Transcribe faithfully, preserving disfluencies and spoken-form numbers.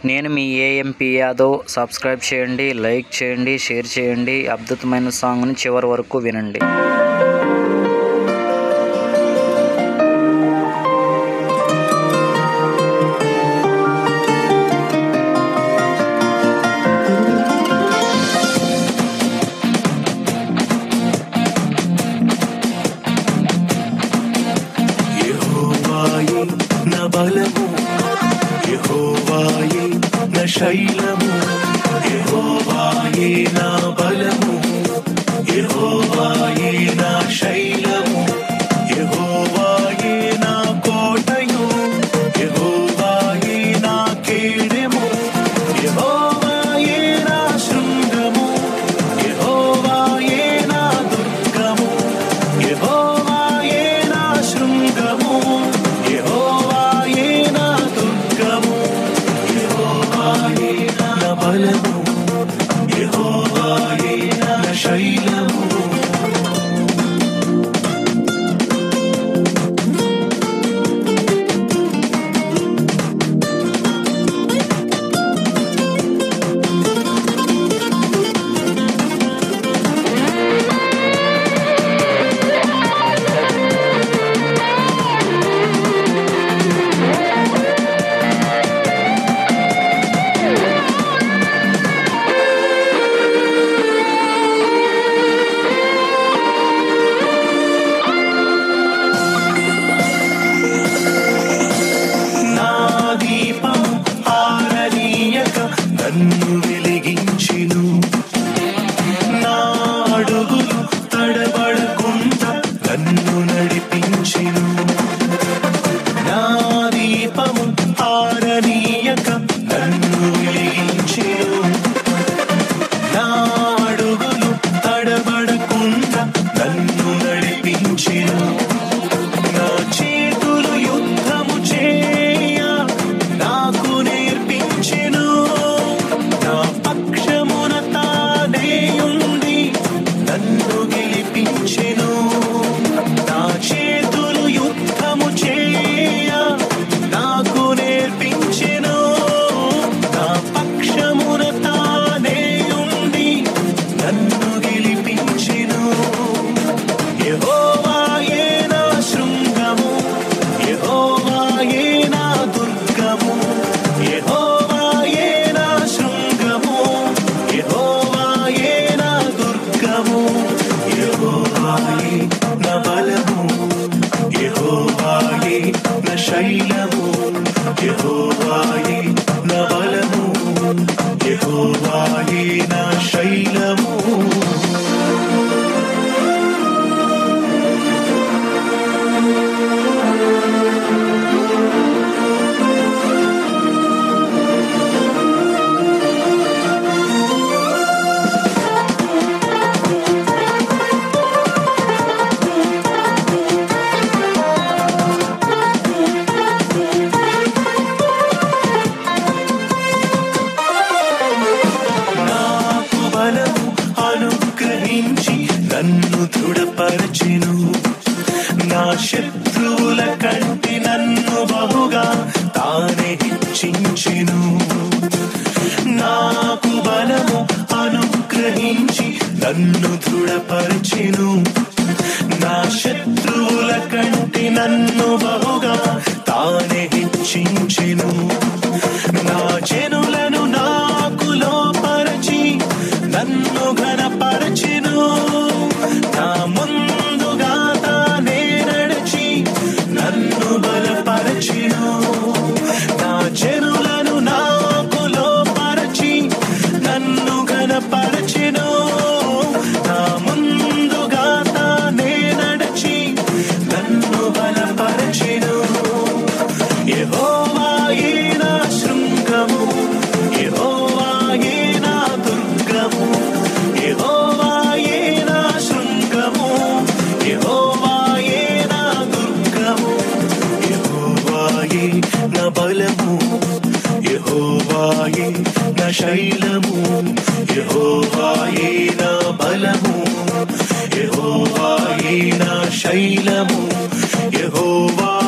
నేను మీ AMP Yadav. Subscribe చేయండి, లైక్ చేయండి, షేర్ చేయండి. అద్భుతమైన సాంగ్ని చివరి వరకు వినండి. యెహోవాయే నా బలము, యెహోవాయే నా శైలము, యెహోవాయే నా బలము, యెహోవాయే నా శైలము, యెహోవాయే నా కోటయు, యెహోవాయే నా కేడెము, యెహోవాయే నా శృంగము, యెహోవాయే నా దుర్గము, యెహోవాయే నా శృంగము, యెహోవాయే నా దుర్గము, యెహోవాయే నా బలము, యెహోవాయే నా శైలము. నన్ను వెలిగించెను, నా అడుగులు తడబడకుండా నన్ను నడిపించెను. నా దీపము ఆరనీయక నన్ను వెలిగించెను, నా అడుగులు తడబడకుండా నన్ను నడిపించెను. నా చేతులు యుద్ధము చేయ నాకు నేర్పించెను, నా పక్షమున తానే ఉండి నన్ను గెలిపించెను. నా చేతులు యుద్ధము చేయ నాకు నేర్పించెను, నా పక్షమున తానే ఉండి నన్ను గెలిపించెను. యెహోవాయే నా శృంగము, యెహోవాయే నా దుర్గము, యెహోవాయే నా శృంగము, యెహోవాయే నా దుర్గము, యెహోవాయే నా బలము, యెహోవాయే నా శైలము, యెహోవాయే నా బలము, యెహోవాయే నా శైలము. నాకు బలము అనుగ్రహించి నన్ను దృఢపరచెను, నా శత్రువుల కంటే నన్ను బహుగా తానే హెచ్చించెను. నాకు బలము అనుగ్రహించి నన్ను దృఢపరచెను, నా శత్రువుల కంటే నన్ను బహుగా తానే హెచ్చించెను. నా జనులను నాకు లోపరచి నన్ను ఘనపరచెను, నా ముందుగా తానే నడిచి నన్ను బలపరచెను. నా జనులను నాకు లోపరచి నన్ను ఘనపరచెను, నా ముందుగా తానే నడిచి నన్ను బలపరచెను. యెహోవాయే నా శృంగము, యెహోవాయే నా దుర్గము, యెహోవాయే నా శృంగము, యెహోవాయే నా దుర్గము, యెహోవాయే నా బలము, యెహోవాయే నా శైలము, యెహోవాయే నా బలము, యెహోవాయే నా శైలము, యెహోవా